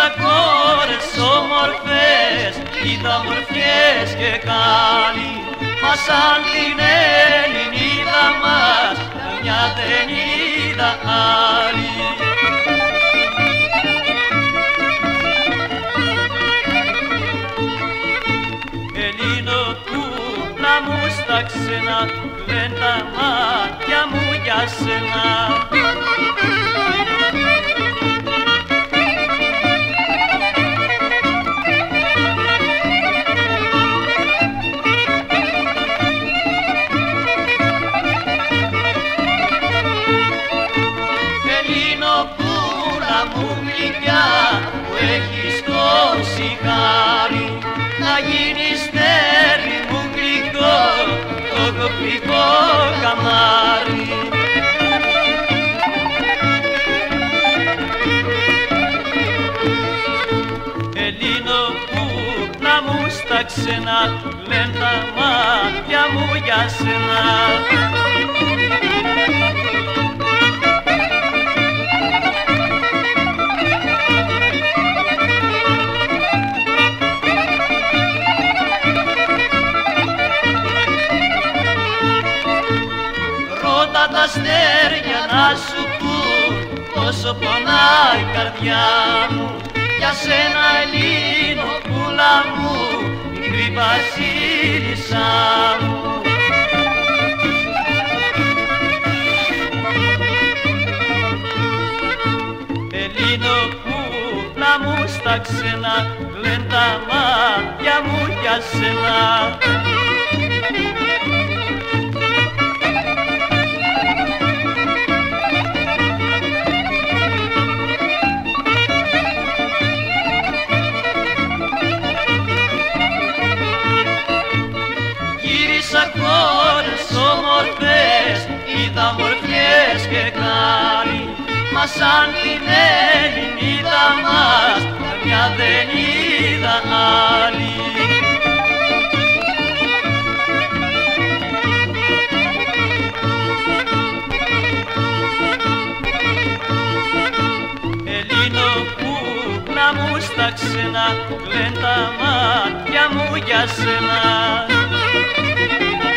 κόρες όμορφες, είδα μορφιές και καλοί, μα σαν την Ελληνίδα μας καμιά δεν είδα άλλη. Ελληνοπούλα μου στα ξένα, κλαιν τα μάτια μου για σένα. Ελληνοπούλα μου γλυκιά που έχεις το σιγάρι, να γίνεις τέρι μου γλυκό το κοπρικό καμάρι. Ελληνοπούλα μου στα ξένα, κλαιν τα μάτια μου για σένα. Τα αστέρια να σου πουν πόσο πονάει η καρδιά μου για σένα Ελληνοπούλα μου, μικρή βασίλισσά μου. Ελληνοπούλα μου στα ξένα, κλαιν τα μάτια μου για σένα. Κόρες όμορφες, είδα μορφιές και καλοί, μα σαν την Ελληνίδα μας καμιά δεν είδα άλλη. Ελληνοπούλα μου στα ξένα, κλαιν τα μάτια μου για σένα.